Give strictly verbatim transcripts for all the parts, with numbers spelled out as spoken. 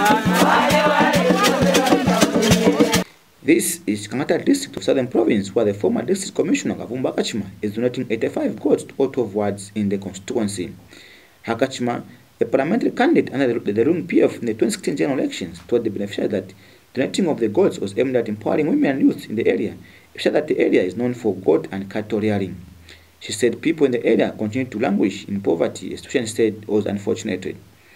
This is Chikankata district of Southern Province, where the former district commissioner Kavumbu Hakachima is donating eighty-five goats to all twelve wards in the constituency. Hakachima, a parliamentary candidate under the, the ruling P F in the twenty sixteen general elections, told the beneficiary that donating of the goats was aimed at empowering women and youth in the area. She said that the area is known for goat and cattle rearing. She said people in the area continue to languish in poverty, a situation she said was unfortunate.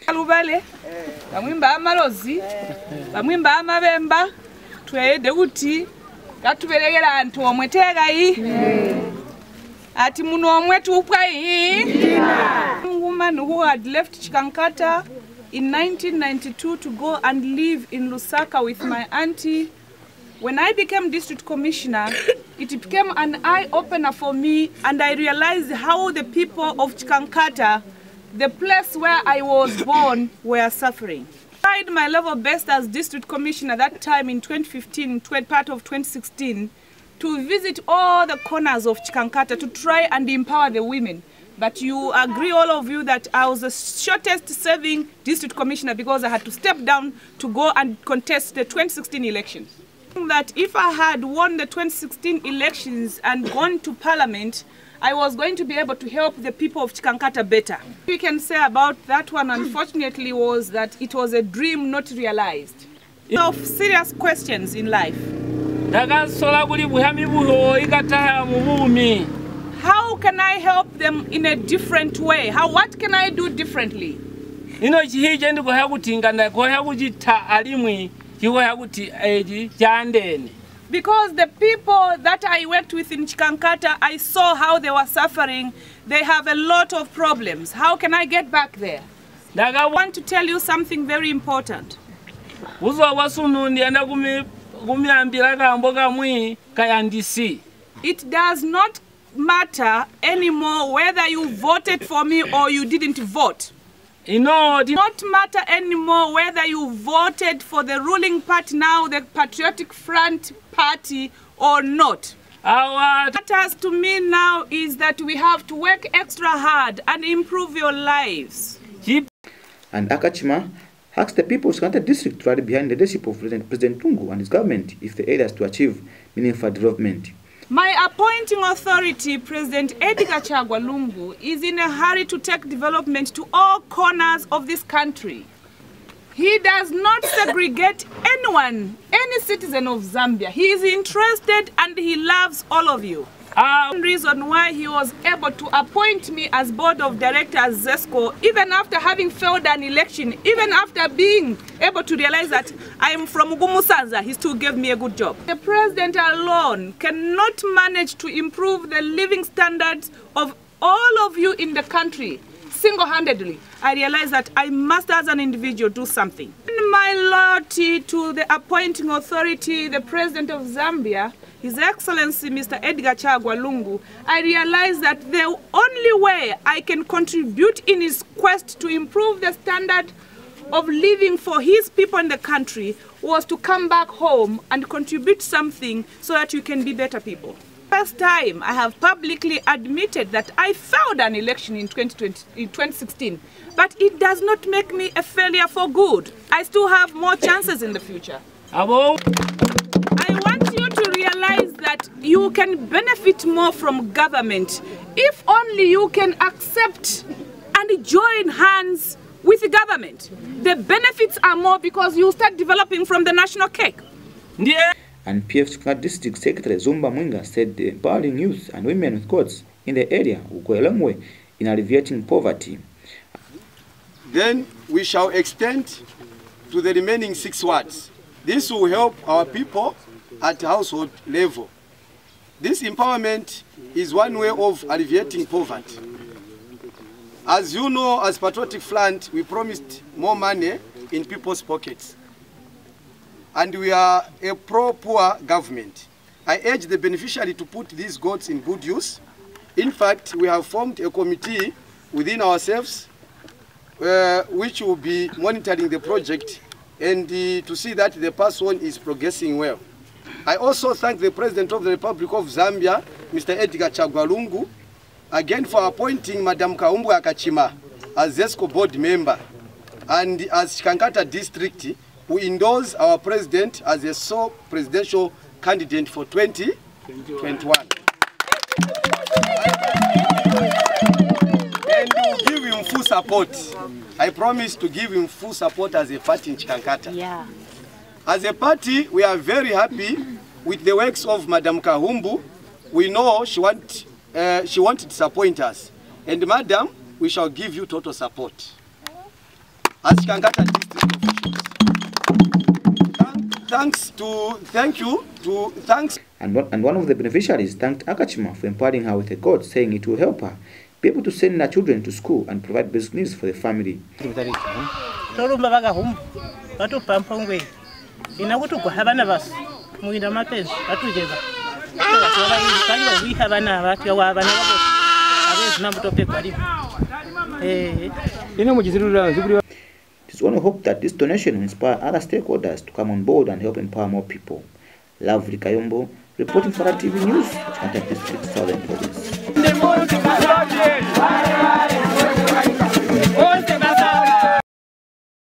Twedeuti katubelegera antu omwetega yi ati muno omwetu upwai woman who had left Chikankata in nineteen ninety-two to go and live in Lusaka with my auntie. When I became district commissioner, it became an eye-opener for me, and I realized how the people of Chikankata, the place where I was born, were suffering. I tried my level best as district commissioner that time in twenty fifteen, part of twenty sixteen, to visit all the corners of Chikankata to try and empower the women. But you agree, all of you, that I was the shortest serving district commissioner because I had to step down to go and contest the twenty sixteen elections. That if I had won the twenty sixteen elections and gone to parliament, I was going to be able to help the people of Chikankata better. What we can say about that one, unfortunately, was that it was a dream not realized. Of serious questions in life. How can I help them in a different way? How, what can I do differently? Because the people that I worked with in Chikankata, I saw how they were suffering. They have a lot of problems. How can I get back there? I want to tell you something very important. It does not matter anymore whether you voted for me or you didn't vote. You know, it does not matter anymore whether you voted for the ruling party now, the Patriotic Front Party, or not. What matters to me now is that we have to work extra hard and improve your lives. And Hakachima asked the people of Chikankata district to rally behind the leadership of President, President Tungu and his government if the aid is to achieve meaningful development. My appointing authority, President Edgar Chagwa Lungu, is in a hurry to take development to all corners of this country. He does not segregate anyone, any citizen of Zambia. He is interested and he loves all of you. Uh, the reason why he was able to appoint me as board of directors ZESCO, even after having failed an election, even after being able to realize that I am from Ugumusanza, he still gave me a good job. The president alone cannot manage to improve the living standards of all of you in the country single-handedly. I realized that I must, as an individual, do something. In my loyalty to the appointing authority, the president of Zambia, His Excellency Mister Edgar Chagwa Lungu, I realized that the only way I can contribute in his quest to improve the standard of living for his people in the country was to come back home and contribute something so that you can be better people. First time I have publicly admitted that I failed an election in twenty sixteen, but it does not make me a failure for good. I still have more chances in the future. I want you to realize that you can benefit more from government if only you can accept and join hands with the government. The benefits are more because you start developing from the national cake. Yeah. And P F Chikankata District Secretary Zumba Mwinga said the empowering youth and women with goats in the area will go a long way in alleviating poverty. Then we shall extend to the remaining six wards. This will help our people at household level. This empowerment is one way of alleviating poverty. As you know, as Patriotic Front, we promised more money in people's pockets. And we are a pro-poor government. I urge the beneficiary to put these goats in good use. In fact, we have formed a committee within ourselves uh, which will be monitoring the project and uh, to see that the person is progressing well. I also thank the President of the Republic of Zambia, Mister Edgar Chagwa Lungu, again for appointing Madam Kavumbu Hakachima as ZESCO board member. And as Chikankata district, we endorse our president as a sole presidential candidate for twenty twenty-one. And we'll give him full support. I promise to give him full support as a party in Chikankata. Yeah. As a party, we are very happy with the works of Madam Kavumbu. We know she want, uh, she wanted to disappoint us. And Madam, we shall give you total support. As Chikankata district officials. Thank, thanks to, thank you to, thanks. And one, and one of the beneficiaries thanked Hakachima for empowering her with a God, saying it will help her be able to send their children to school and provide basic needs for the family. Just want to hope that this donation will inspire other stakeholders to come on board and help empower more people. Lovely Kavumbu, reporting for our T V News, Chikankata District, Southern Province.